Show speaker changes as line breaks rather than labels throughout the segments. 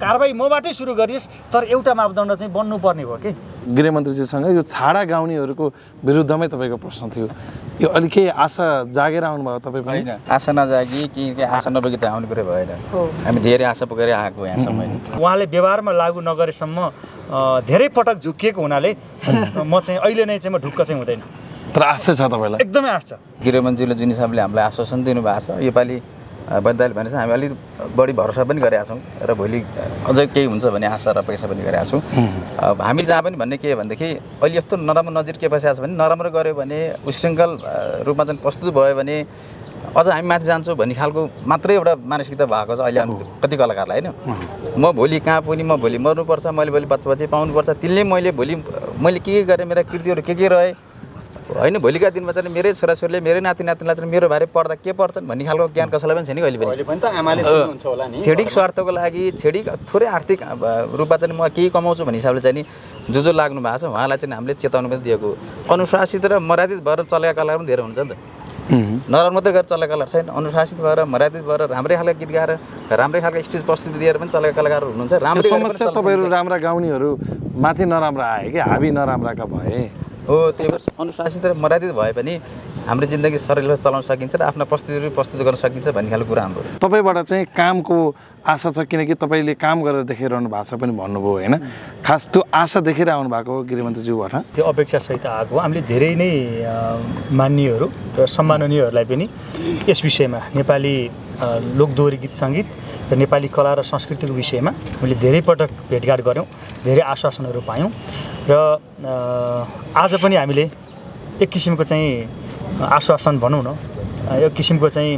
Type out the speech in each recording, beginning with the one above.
कारबाही मबाटै सुरु गरियोस् तर एउटा मापदण्ड चाहिँ बन्नुपर्ने हो कि
गृहमन्त्रीजीसँग यो छाडा गाउनेहरूको विरुद्धमै तपाईँको प्रश्न थियो यो अलि केही आशा जागेर आउनुभयो तपाईँ पनि
आशा नजागी कि आशा नबोकी त आउनु कुरो भएन हामी धेरै आशा बोकेर आएको यहाँसम्म
उहाँले व्यवहारमा लागू नगरेसम्म धेरै पटक झुकिएको हुनाले म चाहिँ अहिले नै चाहिँ म ढुक्क चाहिँ हुँदैन
तर आशा छ तपाईँलाई
एकदमै आशा छ
गृहमन्त्रीले जुन हिसाबले हामीलाई आश्वासन दिनुभएको छ योपालि बन्दाले भनेपछि हामी अलिक बढी भरोसा पनि गरेका छौँ र भोलि अझ केही हुन्छ भन्ने आशा र पैसा पनि गरेका छौँ हामी जहाँ पनि भन्ने के भनेदेखि अहिले यस्तो नराम्रो नजिर के बसेको छ भने नराम्रो गऱ्यो भने उशृङ्खल रूपमा चाहिँ प्रस्तुत भयो भने अझ हामी माथि जान्छौँ भन्ने खालको मात्रै एउटा मानसिकता भएको छ अहिले कति कलाकारलाई होइन म भोलि कहाँ पुग्ने म भोलि मर्नुपर्छ मैले भोलि बच्चा पाउनुपर्छ तिनले मैले के गरेँ मेरा कृतिहरू के रहे होइन भोलिका दिनमा चाहिँ मेरै छोराछोरीले मेरै नातिनातिनीलाई चाहिँ मेरो बारे पढ्दा के पढ्छन् भन्ने खालको ज्ञान कसैलाई पनि छैन अहिले पनि
त आमाले सुन्नुहुन्छ होला नि
छेडिक स्वार्थको लागि छेडिक थोरै आर्थिक रूपमा चाहिँ म केही कमाउँछु भन्ने हिसाबले चाहिँ नि जो लाग्नु भएको छ उहाँलाई चाहिँ हामीले चेताउनु पनि दिएको अनुशासित र मर्यादित भएर चलेका कलाकार पनि धेरै हुन्छ नि त नराम्रो मात्रै गरेर चलेका कलाकार छैन अनुशासित भएर मर्यादित भएर राम्रै खालको गीत गाएर राम्रै खालको स्टेज प्रस्तुति दिएर पनि चलेका कलाकारहरू हुनुहुन्छ राम्रै
समस्या तपाईँहरू राम्रा गाउनेहरू माथि नराम्रा आए कि हाबी नराम्राका भए
हो त्यही भएर अनुशासित र मर्यादित भए पनि हाम्रो जिन्दगी सजिलो चलाउन सकिन्छ र आफ्ना प्रस्तुतिहरू प्रस्तुत गर्न सकिन्छ भन्ने खालको कुरा हाम्रो
तपाईँबाट चाहिँ कामको आशा छ किनकि तपाईँले काम गरेर देखाइरहनु भएको छ पनि भन्नुभयो होइन खास त्यो आशा देखेर आउनु भएको हो गृहमन्त्रीज्यूबाट
त्यो अपेक्षासहित आएको हामीले धेरै नै मान्यहरू र सम्माननीयहरूलाई पनि यस विषयमा नेपाली लोकदोहोरी गीत सङ्गीत र नेपाली कला र संस्कृतिको विषयमा हामीले धेरै पटक भेटघाट गऱ्यौँ धेरै आश्वासनहरू पायौँ र आज पनि हामीले एक किसिमको चाहिँ आश्वासन भनौँ न एक किसिमको चाहिँ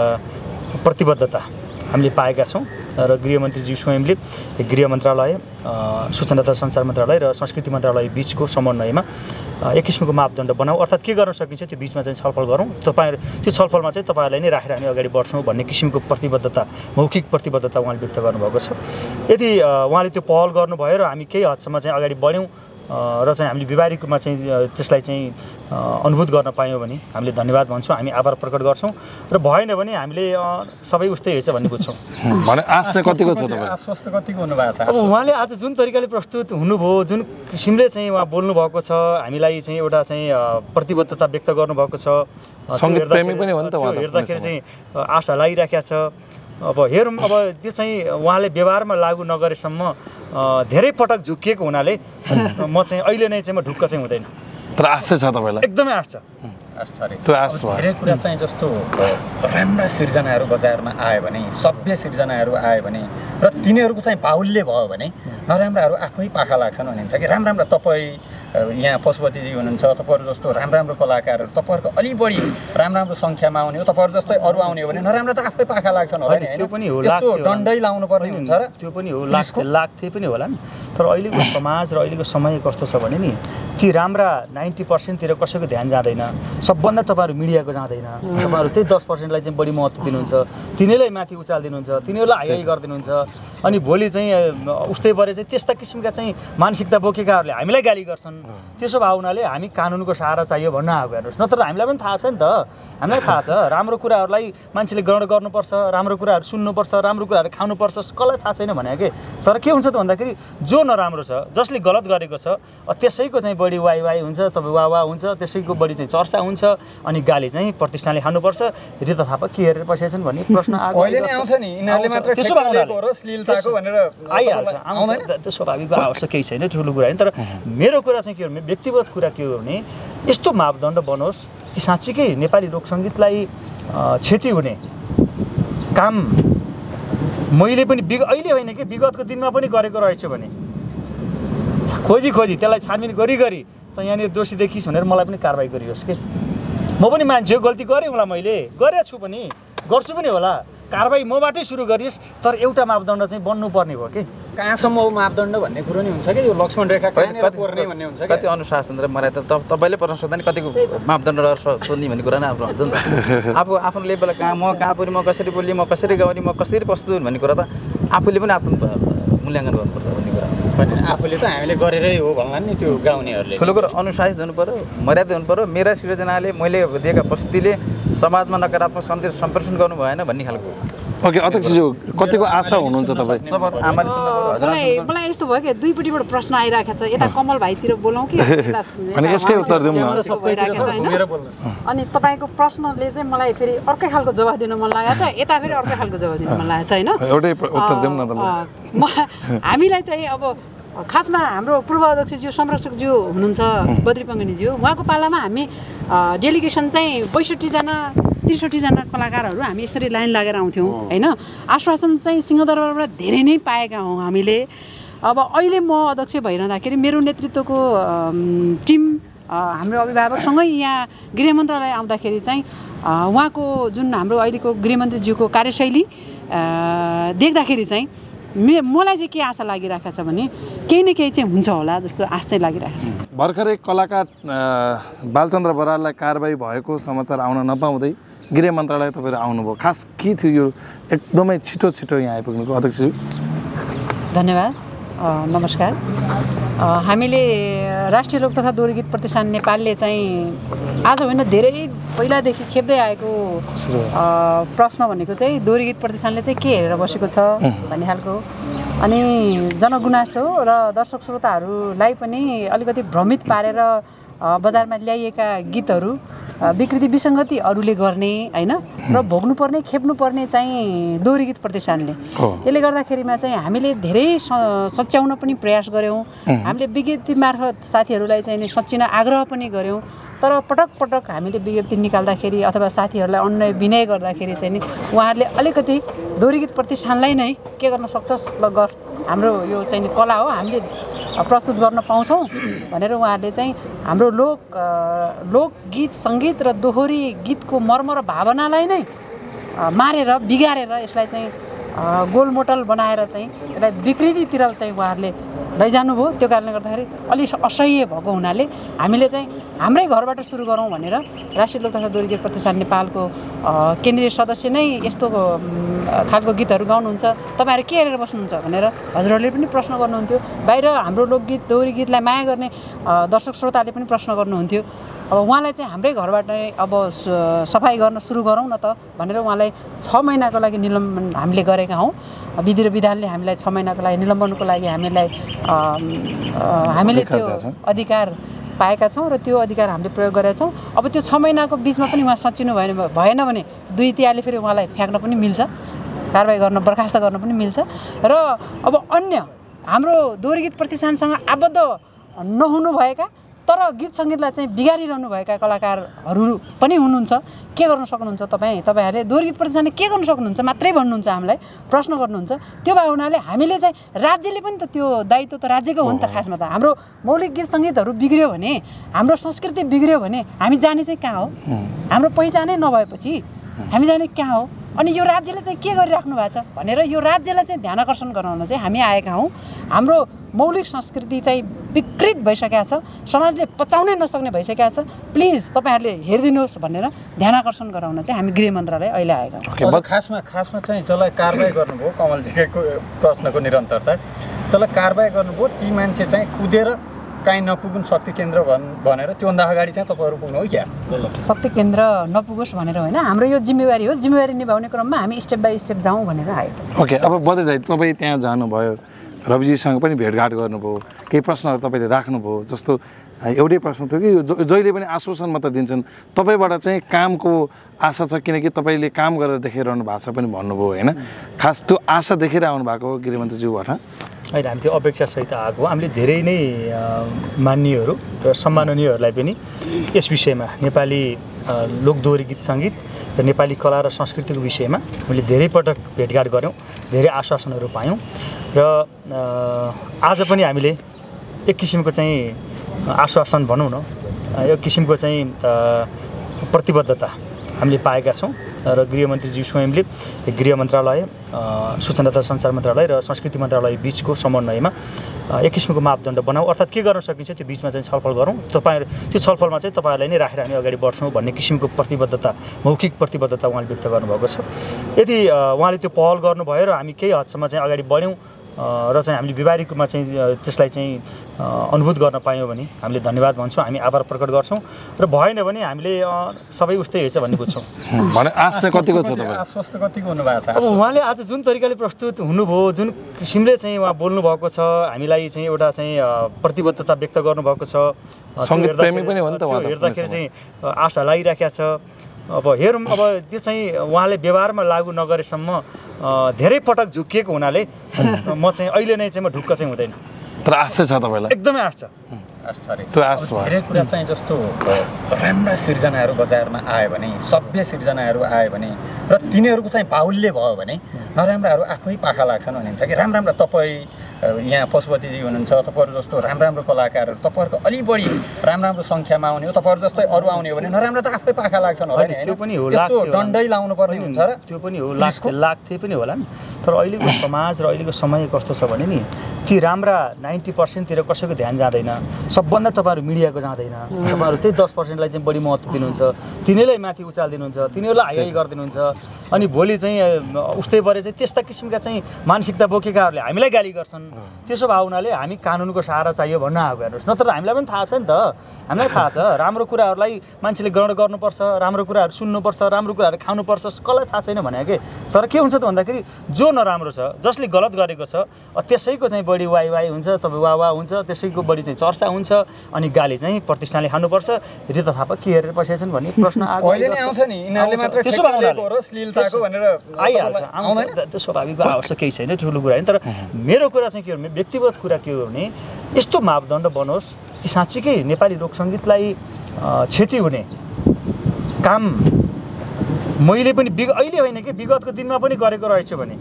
प्रतिबद्धता हामीले पाएका छौँ र गृहमन्त्रीज्यू स्वयंले गृह मन्त्रालय सूचना तथा सञ्चार मन्त्रालय र संस्कृति मन्त्रालय बिचको समन्वयमा एक किसिमको मापदण्ड बनाऊ अर्थात् के गर्न सकिन्छ त्यो बिचमा चाहिँ छलफल गरौँ त्यो छलफलमा चाहिँ तपाईँहरूलाई नै राखेर हामी अगाडि बढ्छौँ भन्ने किसिमको प्रतिबद्धता मौखिक प्रतिबद्धता उहाँले व्यक्त गर्नुभएको छ यदि उहाँले त्यो पहल गर्नुभयो र हामी केही हदसम्म चाहिँ अगाडि बढ्यौँ र चाहिँ हामीले व्यावहारिक रूपमा चाहिँ त्यसलाई चाहिँ अनुभूत गर्न पायौँ भने हामीले धन्यवाद भन्छौँ हामी आभार प्रकट गर्छौँ र भएन भने हामीले सबै उस्तै हेर्छ भन्ने बुझ्छौँ
भने आशा कतिको छ तपाईँ
आश्वस्त कतिको हुनुभएको छ
अब उहाँले आज जुन तरिकाले प्रस्तुत हुनुभयो जुन किसिमले चाहिँ उहाँ बोल्नु भएको छ हामीलाई चाहिँ एउटा चाहिँ प्रतिबद्धता व्यक्त गर्नुभएको छ
सङ्गीत प्रेमी पनि हो नि त उहाँ
हेर्दाखेरि चाहिँ आशा लागिराखेको छ अब हेरौँ अब त्यो चाहिँ उहाँले व्यवहारमा लागू नगरेसम्म धेरै पटक झुकिएको हुनाले म चाहिँ अहिले नै चाहिँ म ढुक्क चाहिँ हुँदैन
तर आशा छ तपाईँलाई
एकदमै आशा छ
त्यो आश
धेरै कुरा चाहिँ जस्तो राम्रा सिर्जनाहरू बजारमा आयो भने सभ्य सिर्जनाहरू आयो भने र तिनीहरूको चाहिँ बाहुल्य भयो भने नराम्राहरू आफै पाखा लाग्छन् भनिन्छ कि राम्रा तपाईँ यहाँ पशुपतिजी हुनुहुन्छ तपाईँहरू जस्तो राम्रो कलाकारहरू तपाईँहरूको अलि बढी राम्रो सङ्ख्यामा आउने हो तपाईँहरू जस्तै अरू आउने हो भने नराम्रो त आफै पाखा लाग्छन् होला नि
त्यो पनि हो
यस्तो दण्डै लाउनु पर्ने हुन्छ र
त्यो पनि हो लाग्थे पनि होला नि तर अहिलेको समाज र अहिलेको समय कस्तो छ भने नि ती राम्रा 90% तिर कसैको ध्यान जाँदैन सबभन्दा तपाईँहरू मिडियाको जाँदैन तपाईँहरू त्यही 10% लाई चाहिँ बढी महत्त्व दिनुहुन्छ तिनीहरूलाई माथि उचाल दिनुहुन्छ तिनीहरूलाई हाई गरिदिनुहुन्छ अनि भोलि चाहिँ उस्तै परे चाहिँ त्यस्ता किसिमका चाहिँ मानसिकता बोकेकाहरूले हामीलाई गाली गर्छन् त्यसो भए हुनाले हामी कानुनको सहारा चाहियो भन्न आएको हेर्नुहोस् नत्र हामीलाई पनि थाहा छ नि त हामीलाई थाहा छ राम्रो कुराहरूलाई मान्छेले ग्रहण गर्नुपर्छ राम्रो कुराहरू सुन्नुपर्छ राम्रो कुराहरू खानुपर्छ कसलाई थाहा छैन भने के तर के हुन्छ त भन्दाखेरि जो नराम्रो छ जसले गलत गरेको छ त्यसैको चाहिँ बढी वाइ हुन्छ तपाईँ वाह हुन्छ त्यसैको बढी चाहिँ चर्चा हुन्छ अनि गाली चाहिँ प्रतिष्ठानले खानुपर्छ रिता थापा के हेरेर बसेछन् भन्ने प्रश्न
आउँछ नि यिनीहरूले मात्र श्लीलताको भनेर
आइहाल्छ आउँछ त्यो स्वाभाविक आवश्यक केही छैन ठुलो कुरा होइन तर मेरो कुरा चाहिँ के हो भने व्यक्तिगत कुरा के हो भने यस्तो मापदण्ड बनोस् कि साँच्चीकै नेपाली लोकसङ्गीतलाई क्षति हुने काम मैले पनि अहिले होइन कि विगतको दिनमा पनि गरेको रहेछु भने खोजी त्यसलाई छानबिन गरी त यहाँनिर दोषी देखिस् भनेर मलाई पनि कारबाही गरियोस् कि म पनि मान्छे हो गल्ती गरेँ होला मैले गरेको छु पनि गर्छु पनि होला कारबाही मबाटै सुरु गरियोस् तर एउटा मापदण्ड चाहिँ बन्नुपर्ने हो कि
कहाँसम्म मापदण्ड भन्ने कुरो नि हुन्छ कि यो लक्ष्मण रेखा कहाँनिर कोर्ने भन्ने हुन्छ
कति अनुशासन र मर्यादा तपाईँले प्रश्न सोध्दा नि कतिको मापदण्ड सोध्ने भन्ने कुरा नै आफ्नो हुन्छ नि त आफ्नो लेभल कहाँ म कहाँ पुगेँ म कसरी बोलेँ म कसरी गाउने म कसरी प्रस्तुत भन्ने कुरा त आफूले पनि आफ्नो मूल्याङ्कन गर्नुपर्छ भन्ने कुरा
आफूले त हामीले गरेरै हो भन्ला नि त्यो गाउनेहरूले
ठुलो कुरो अनुशासित हुनु पऱ्यो मर्यादा हुनु पऱ्यो मेरा सृजनाले मैले दिएका प्रस्तुतिले समाजमा नकारात्मक सन्देश सम्प्रेषण गर्नु भएन भन्ने खालको
ओके अध्यक्षज्यू कतिको आशा हुनुहुन्छ तपाईँ?
मलाई यस्तो भयो कि दुईपट्टिबाट प्रश्न आइरहेको छ, यता कमल भाइतिर बोलौँ कि
अनि यसकै उत्तर दिउँ न।
अनि तपाईँको प्रश्नले चाहिँ मलाई फेरि अर्कै खालको जवाफ दिन मन लागेको छ, यता फेरि अर्कै खालको जवाफ दिन मन लागेको छ होइन।
एउटै उत्तर दिउँ न त।
हामीलाई चाहिँ अब खासमा हाम्रो पूर्व अध्यक्षज्यू संरक्षकज्यू हुनुहुन्छ बद्री पङ्गनीज्यू, उहाँको पालामा हामी डेलिगेसन चाहिँ 62जना 63जना कलाकारहरू हामी यसरी लाइन लागेर आउँथ्यौँ होइन। आश्वासन चाहिँ सिंहदरबारबाट धेरै नै पाएका हौँ हामीले। अब अहिले म अध्यक्ष भइरहँदाखेरि मेरो नेतृत्वको टिम हाम्रो अभिभावकसँगै यहाँ गृह मन्त्रालय आउँदाखेरि चाहिँ उहाँको जुन हाम्रो अहिलेको गृहमन्त्रीज्यूको कार्यशैली देख्दाखेरि चाहिँ मलाई चाहिँ के आशा लागिरहेको छ भने केही न केही चाहिँ हुन्छ होला जस्तो आश चाहिँ लागिरहेको छ।
भर्खरै कलाकार बालचन्द्र बराललाई कारबाही भएको समाचार आउन नपाउँदै गृह मन्त्रालय तपाईँहरू आउनुभयो, खास के थियो यो एकदमै छिटो छिटो यहाँ आइपुग्नुको? अध्यक्षज्यू
धन्यवाद, नमस्कार। हामीले राष्ट्रिय लोक तथा दोहोरी गीत प्रतिष्ठान नेपालले चाहिँ आज होइन धेरै पहिलादेखि खेप्दै आएको प्रश्न भनेको चाहिँ दोहोरी गीत प्रतिष्ठानले चाहिँ के हेरेर बसेको छ भन्ने खालको, अनि जनगुनासो र दर्शक श्रोताहरूलाई पनि अलिकति भ्रमित पारेर बजारमा ल्याइएका गीतहरू विकृति विसङ्गति अरूले गर्ने होइन र भोग्नुपर्ने खेप्नुपर्ने चाहिँ दोहोरी गीत प्रतिष्ठानले। त्यसले गर्दाखेरिमा चाहिँ हामीले धेरै सच्याउन पनि प्रयास गऱ्यौँ, हामीले विज्ञप्ति मार्फत साथीहरूलाई चाहिँ सच्चिन आग्रह पनि गऱ्यौँ, तर पटक पटक हामीले विज्ञप्ति निकाल्दाखेरि अथवा साथीहरूलाई अन्य विनय गर्दाखेरि चाहिँ नि उहाँहरूले अलिकति दोहोरी गीत प्रतिष्ठानलाई नै के गर्न सक्छस् ल गर, हाम्रो यो चाहिँ कला हो हामीले प्रस्तुत गर्न पाउँछौँ भनेर उहाँहरूले चाहिँ हाम्रो लोकगीत सङ्गीत र दोहोरी गीतको मर्म र भावनालाई नै मारेर बिगारेर यसलाई चाहिँ गोलमोटल बनाएर चाहिँ यसलाई विकृतितिर चाहिँ उहाँहरूले लैजानुभयो। त्यो कारणले गर्दाखेरि अलि असह्य भएको हुनाले हामीले चाहिँ हाम्रै घरबाट सुरु गरौँ भनेर राष्ट्रिय लोक तथा दोहोरी गीत प्रतिष्ठान नेपालको केन्द्रीय सदस्य नै यस्तो खालको गीतहरू गाउनुहुन्छ, तपाईँहरू के हेरेर बस्नुहुन्छ भनेर हजुरहरूले पनि प्रश्न गर्नुहुन्थ्यो। बाहिर हाम्रो लोकगीत दोहोरी गीतलाई माया गर्ने दर्शक श्रोताले पनि प्रश्न गर्नुहुन्थ्यो। अब उहाँलाई चाहिँ हाम्रै घरबाट अब सफाइ गर्न सुरु गरौँ न त भनेर उहाँलाई 6 महिनाको लागि निलम्बन हामीले गरेका हौँ। विधि र विधानले हामीलाई 6 महिनाको लागि निलम्बनको लागि हामीले त्यो अधिकार पाएका छौँ र त्यो अधिकार हामीले प्रयोग गरेका छौँ। अब त्यो 6 महिनाको बिचमा पनि उहाँ सचिनु भएन भने 2 तिहारले फेरि उहाँलाई फ्याँक्न पनि मिल्छ, कारबाही गर्न बर्खास्त गर्न पनि मिल्छ। र अब अन्य हाम्रो दोहोरी गीत प्रतिष्ठानसँग आबद्ध नहुनुभएका तर गीत सङ्गीतलाई चाहिँ बिगारिरहनु भएका कलाकारहरू पनि हुनुहुन्छ। के गर्न सक्नुहुन्छ तपाईँहरूले दोहोरी गीत प्रतिष्ठानले के गर्न सक्नुहुन्छ मात्रै भन्नुहुन्छ, हामीलाई प्रश्न गर्नुहुन्छ। त्यो भए हुनाले हामीले चाहिँ राज्यले पनि त त्यो दायित्व त राज्यको हो नि त। खासमा त हाम्रो मौलिक गीत सङ्गीतहरू बिग्रियो भने, हाम्रो संस्कृति बिग्रियो भने हामी जाने चाहिँ कहाँ हो? हाम्रो पहिचानै नभएपछि हामी जाने कहाँ हो? अनि यो राज्यले चाहिँ के गरिराख्नु भएको छ भनेर यो राज्यलाई चाहिँ ध्यान आकर्षण गराउन चाहिँ हामी आएका हौँ। हाम्रो मौलिक संस्कृति चाहिँ विकृत भइसकेको छ, समाजले पचाउनै नसक्ने भइसकेको छ, प्लिज तपाईँहरूले हेरिदिनुहोस् भनेर ध्यान आकर्षण गराउन चाहिँ हामी गृह मन्त्रालय अहिले आएका हौँ।
खासमा चाहिँ जसलाई कारबाही गर्नुभयो, कमलजीको प्रश्नको निरन्तरता, जसलाई कारबाही गर्नुभयो ती मान्छे चाहिँ कुदेर काहीँ नपुगुन् शक्ति केन्द्र भनेर त्योभन्दा अगाडि चाहिँ तपाईँहरू पुग्नु हो क्या?
शक्ति केन्द्र नपुगोस् भनेर होइन, हाम्रो यो जिम्मेवारी हो। जिम्मेवारी निभाउने क्रममा हामी स्टेप बाई स्टेप जाउँ भनेर आयो।
ओके, अब बद्री दाइ तपाईँ त्यहाँ जानुभयो, रविजीसँग पनि भेटघाट गर्नुभयो, केही प्रश्नहरू तपाईँले राख्नुभयो। जस्तो एउटै प्रश्न थियो कि जहिले पनि आश्वासन मात्र दिन्छन्, तपाईँबाट चाहिँ कामको आशा छ, किनकि तपाईँले काम गरेर देखाइरहनु भएको छ पनि भन्नुभयो होइन। खास त्यो आशा देखेर आउनु भएको हो गृहमन्त्रीज्यूबाट?
होइन, हामी त्यो अपेक्षासहित आएको। हामीले धेरै नै मान्यहरू र सम्माननीयहरूलाई पनि यस विषयमा नेपाली लोक दोहोरी गीत सङ्गीत र नेपाली कला र संस्कृतिको विषयमा हामीले धेरै पटक भेटघाट गऱ्यौँ, धेरै आश्वासनहरू पायौँ र आज पनि हामीले एक किसिमको चाहिँ आश्वासन भनौँ न, एक किसिमको चाहिँ प्रतिबद्धता हामीले पाएका छौँ। र गृहमन्त्रीज्यू स्वयंले गृह मन्त्रालय, सूचना तथा सञ्चार मन्त्रालय र संस्कृति मन्त्रालय बिचको समन्वयमा एक किसिमको मापदण्ड बनाऊ, अर्थात् के गर्न सकिन्छ त्यो बिचमा चाहिँ छलफल गरौँ, तपाईँहरू त्यो छलफलमा चाहिँ तपाईँहरूलाई नै राखेर हामी अगाडि बढ्छौँ भन्ने किसिमको प्रतिबद्धता, मौखिक प्रतिबद्धता उहाँले व्यक्त गर्नुभएको छ। यदि उहाँले त्यो पहल गर्नुभयो र हामी केही हदसम्म चाहिँ अगाडि बढ्यौँ र चाहिँ हामीले व्यवहारिक रूपमा चाहिँ त्यसलाई चाहिँ अनुभूत गर्न पायौँ भने हामीले धन्यवाद भन्छौँ, हामी आभार प्रकट गर्छौँ र भएन भने हामीले सबै उस्तै हेर्छ भन्ने बुझ्छौँ।
भने आश चाहिँ कतिको छ तपाईँ?
आश्वस्त कतिको हुनुभएको छ?
अब उहाँले आज जुन तरिकाले प्रस्तुत हुनुभयो, जुन किसिमले चाहिँ उहाँ बोल्नुभएको छ, हामीलाई चाहिँ एउटा चाहिँ प्रतिबद्धता व्यक्त गर्नुभएको छ,
सङ्गीत प्रेमी पनि हो नि त उहाँ,
हेर्दाखेरि चाहिँ आशा लागिराखेको छ। अब हेरौँ, अब त्यो चाहिँ उहाँले व्यवहारमा लागू नगरेसम्म धेरै पटक झुकिएको हुनाले म चाहिँ अहिले नै चाहिँ म ढुक्क चाहिँ हुँदैन।
तर आश छ तपाईँलाई?
एकदमै आश छ।
त्यो आश भयो।
धेरै कुरा चाहिँ जस्तो राम्रा सिर्जनाहरू बजारमा आयो भने, सभ्य सिर्जनाहरू आयो भने र तिनीहरूको चाहिँ बाहुल्य भयो भने नराम्राहरू आफै पाखा लाग्छन् भनिन्छ कि राम्रा तपाईँ यहाँ पशुपतिजी हुनुहुन्छ, तपाईँहरू जस्तो राम्रो कलाकारहरू तपाईँहरूको अलि बढी राम्रो सङ्ख्यामा आउने हो, तपाईँहरू जस्तै अरू आउने हो भने नराम्रो त आफै पाखा लाग्छन् होला नि।
त्यो पनि हो,
यस्तो दण्डै लाउनु पर्ने हुन्छ र
त्यो पनि हो, लाग्थे पनि होला नि। तर अहिलेको समाज र अहिलेको समय कस्तो छ भने नि ती राम्रा 90%तिर कसैको ध्यान जाँदैन, सबभन्दा तपाईँहरू मिडियाको जाँदैन, तपाईँहरू त्यही 10%लाई चाहिँ बढी महत्त्व दिनुहुन्छ, तिनीहरूलाई माथि उचालिदिनुहुन्छ, तिनीहरूलाई हाई गरिदिनुहुन्छ। अनि भोलि चाहिँ उस्तै भएर चाहिँ त्यस्ता किसिमका चाहिँ मानसिकता बोकेकाहरूले हामीलाई गाली गर्छन्। त्यसो भए हुनाले हामी कानुनको सहारा चाहियो भन्न आएको हेर्नुहोस्। नत्र त हामीलाई पनि थाहा छ नि त, हामीलाई थाहा छ राम्रो कुराहरूलाई मान्छेले ग्रहण गर्नुपर्छ, राम्रो कुराहरू सुन्नुपर्छ, राम्रो कुराहरू खानुपर्छ, कसलाई थाहा छैन भने के। तर के हुन्छ त भन्दाखेरि जो नराम्रो छ, जसले गलत गरेको छ, त्यसैको चाहिँ बढी वाइ हुन्छ, तपाईँ वाह हुन्छ, त्यसैको बढी चाहिँ चर्चा हुन्छ, अनि गाली चाहिँ प्रतिष्ठानले खानुपर्छ। रिता थापा के हेरेर बसेछन् भन्ने प्रश्न आइहाल्छ। त्यो स्वाभाविक आवश्यक केही छैन, ठुलो कुरा होइन। तर मेरो कुरा चाहिँ के हो भने, व्यक्तिगत कुरा के हो भने, यस्तो मापदण्ड बनोस् कि साँच्चीकै नेपाली लोकसङ्गीतलाई क्षति हुने काम मैले पनि अहिले होइन कि विगतको दिनमा पनि गरेको रहेछु भने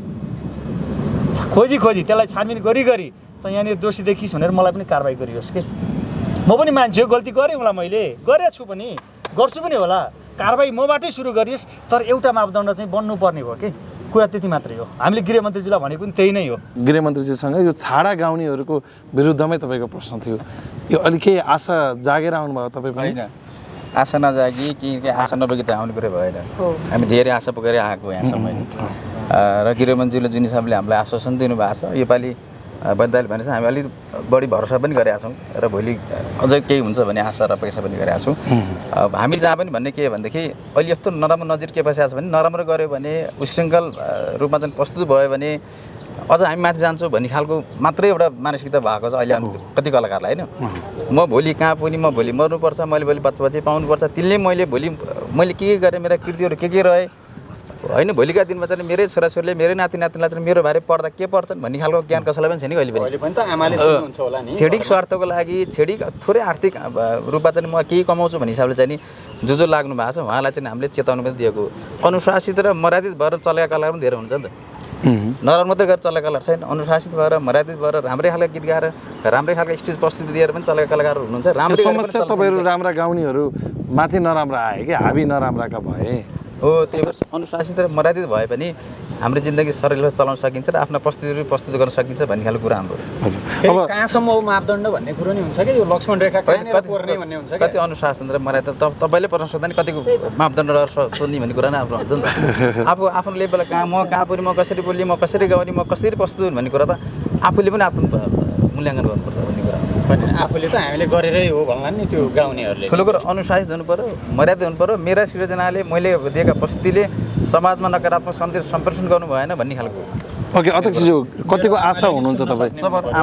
खोजी त्यसलाई छानबिन गरी त यहाँनिर दोषी देखिस् भनेर मलाई पनि कारवाही गरियोस् कि। म पनि मान्छे हो, गल्ती गरेँ होला, मैले गरेको छु पनि, गर्छु पनि होला, कारवाही मबाटै सुरु गरियोस्। तर एउटा मापदण्ड चाहिँ बन्नुपर्ने हो कि, कुरा त्यति मात्रै हो। हामीले गृहमन्त्रीजीलाई भनेको पनि त्यही नै हो।
गृहमन्त्रीजीसँग यो छाडा गाउनेहरूको विरुद्धमै तपाईँको प्रश्न थियो, यो अलिक केही आशा जागेर आउनुभयो तपाईँ पनि?
होइन, आशा नजागी कि आशा नबोकी त आउने कुरो भएन। हामी धेरै आशा बोकेर आएको यहाँसम्म र गृहमन्त्रीले जुन हिसाबले हामीलाई आश्वासन दिनुभएको छ, योपालि बद्दाले भने चाहिँ हामी अलिक बढी भरोसा पनि गरेका छौँ र भोलि अझै केही हुन्छ भने आशा र पैसा पनि गरेका छौँ। हामी जहाँ पनि भन्ने के भनेदेखि अहिले यस्तो नराम्रो नजिर के बसेको छ भने, नराम्रो गऱ्यो भने, उशृङ्खल रूपमा चाहिँ प्रस्तुत भयो भने अझ हामी माथि जान्छौँ भन्ने खालको मात्रै एउटा मानसिकता भएको छ अहिले कति कलाकारलाई होइन। म भोलि कहाँ पुग्ने, म भोलि मर्नुपर्छ, मैले भोलि बच्चा पाउनुपर्छ, तिनले मैले के गरेँ, मेरा कृतिहरू के रहे होइन, भोलिका दिनमा चाहिँ मेरै छोराछोरीले, मेरै नातिनातिनीलाई चाहिँ मेरो बारे पढ्दा के पढ्छन् भन्ने खालको ज्ञान कसैलाई पनि छैन कहिले पनि। छेडिक स्वार्थको लागि, छेडिक थोरै आर्थिक रूपमा चाहिँ म केही कमाउँछु भन्ने हिसाबले चाहिँ जो लाग्नु भएको छ उहाँलाई चाहिँ हामीले चेताउनु पनि दिएको। अनुशासित र मर्यादित भएर चलेका कलाकार पनि धेरै हुन्छ नि त, नराम्रो मात्रै गरेर चलेका कलाकार छैन, अनुशासित भएर मर्यादित भएर राम्रै खालको गीत गाएर राम्रै खालको स्टेज प्रस्तुति दिएर पनि चलेका कलाकारहरू हुनुहुन्छ। राम्रै
समस्या तपाईँहरू राम्रा गाउनेहरू माथि नराम्रा आए कि हामी नराम्राका भए
हो, त्यही भएर अनुशासित र मर्यादित भए पनि हाम्रो जिन्दगी सजिलो चलाउन सकिन्छ र आफ्नो प्रस्तुति प्रस्तुत गर्न सकिन्छ भन्ने खालको कुरा हाम्रो।
अब कहाँसम्म मापदण्ड भन्ने कुरो नि हुन्छ कि यो लक्ष्मण रेखा कहाँनिर पर्ने भन्ने हुन्छ,
कति अनुशासन र मर्यादा तपाईँले प्रश्न सोध्दा नि कतिको मापदण्ड सोध्ने भन्ने कुरा नै आफ्नो हुन्छ नि त। अब आफ्नो लेभल कहाँ पुग्ने, म कसरी बोल्ने, म कसरी गाउने, म कसरी प्रस्तुत भन्ने कुरा त आफूले पनि आफ्नो मूल्याङ्कन गर्नुपर्छ भन्ने कुरा।
आफूले त हामीले गरेरै हो भन्ला नि त्यो गाउनेहरूले।
ठुलो कुरो अनुशासित हुनु पऱ्यो, मर्यादा हुनु पऱ्यो। मेरा सृजनाले मैले दिएका प्रस्तुतिले समाजमा नकारात्मक सन्देश सम्प्रेषण गर्नु भएन भन्ने खालको।
ओके अध्यक्षज्यू, कतिको आशा हुनुहुन्छ तपाईँ?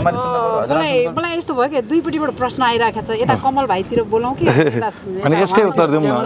मलाई यस्तो भयो कि दुईपट्टिबाट प्रश्न आइरहेको छ, यता कमल भाइतिर बोलौँ कि
अनि यसकै उत्तर दिउँ न।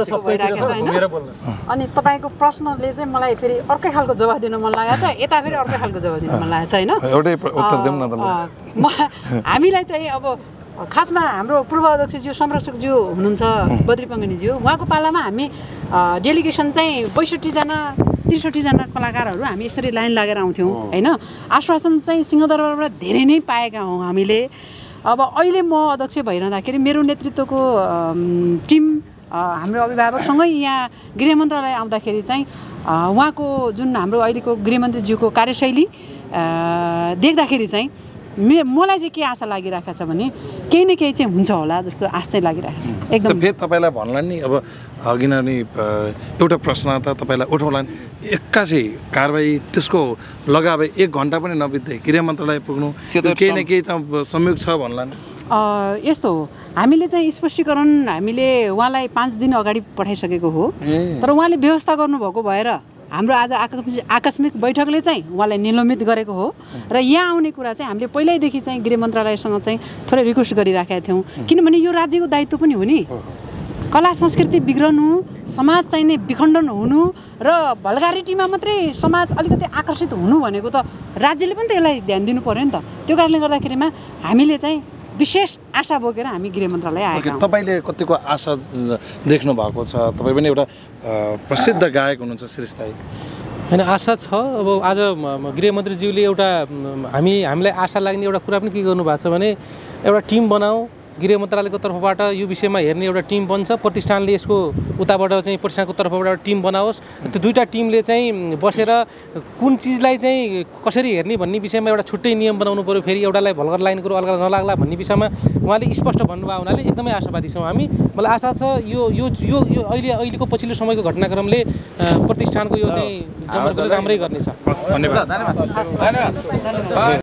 अनि तपाईँको प्रश्नले चाहिँ मलाई फेरि अर्कै खालको जवाफ दिन मन लागेको छ, यता फेरि अर्कै खालको जवाफ दिन मन लागेको छ होइन।
एउटै उत्तर दिउँ न त।
हामीलाई चाहिँ अब खासमा हाम्रो पूर्व अध्यक्षज्यू संरक्षकज्यू हुनुहुन्छ बद्री पङ्गनीज्यू, उहाँको पालामा हामी डेलिगेसन चाहिँ 65-जना कलाकारहरू हामी यसरी लाइन लागेर आउँथ्यौँ होइन। आश्वासन चाहिँ सिंहदरबारबाट धेरै नै पाएका हौँ हामीले। अब अहिले म अध्यक्ष भइरहँदाखेरि मेरो नेतृत्वको टिम हाम्रो अभिभावकसँगै यहाँ गृह मन्त्रालय आउँदाखेरि चाहिँ उहाँको जुन हाम्रो अहिलेको गृहमन्त्रीज्यूको कार्यशैली देख्दाखेरि चाहिँ मलाई चाहिँ के आशा लागिरहेको छ भने केही न केही चाहिँ हुन्छ होला जस्तो आश चाहिँ लागिरहेको छ एकदम।
फेरि तपाईँलाई भन्ला नि अब अघि नै एउटा प्रश्न त तपाईँलाई उठाउला नि एक्कासी कारबाही त्यसको लगाव 1 घन्टा पनि नबित्दै गृह मन्त्रालय पुग्नु केही न केही त संयोग छ भन्ला नि।
यस्तो हो हामीले चाहिँ स्पष्टीकरण हामीले उहाँलाई 5 दिन अगाडि पठाइसकेको हो तर उहाँले व्यवस्था गर्नुभएको भएर हाम्रो आज आकस्मिक बैठकले चाहिँ उहाँलाई निलम्बित गरेको हो र यहाँ आउने कुरा चाहिँ हामीले पहिल्यैदेखि चाहिँ गृह मन्त्रालयसँग चाहिँ थोरै रिक्वेस्ट गरिराखेका थियौँ किनभने यो राज्यको दायित्व पनि हो नि कला संस्कृति बिग्रनु समाज चाहिँ नै विखण्डन हुनु र भल्गारिटीमा मात्रै समाज अलिकति आकर्षित हुनु भनेको त राज्यले पनि त यसलाई ध्यान दिनु पर्यो नि त त्यो कारणले गर्दाखेरिमा हामीले चाहिँ विशेष आशा बोकेर हामी गृह मन्त्रालय आएका हौँ।
तपाईँले कतिको आशा देख्नु भएको छ तपाईँ पनि एउटा प्रसिद्ध गायक हुनुहुन्छ श्रेष्ठ
होइन आशा छ अब आज गृहमन्त्रीज्यूले एउटा हामीलाई आशा लाग्ने एउटा कुरा पनि के गर्नुभएको छ भने एउटा टिम बनाऊ गृह मन्त्रालयको तर्फबाट यो विषयमा हेर्ने एउटा टिम बन्छ प्रतिष्ठानले यसको उताबाट चाहिँ प्रतिष्ठानको तर्फबाट एउटा टिम बनाओस् त्यो दुईटा टिमले चाहिँ बसेर कुन चिजलाई चाहिँ कसरी हेर्ने भन्ने विषयमा एउटा छुट्टै नियम बनाउनु पर्यो फेरि एउटालाई भल्गर लाइन कुरो अर्कालाई नलाग्ला भन्ने विषयमा उहाँले स्पष्ट भन्नुभयो हुनाले एकदमै आशावादी छौँ हामी। मलाई आशा छ यो अहिलेको पछिल्लो समयको घटनाक्रमले प्रतिष्ठानको यो चाहिँ राम्रै गर्नेछ।
धन्यवाद।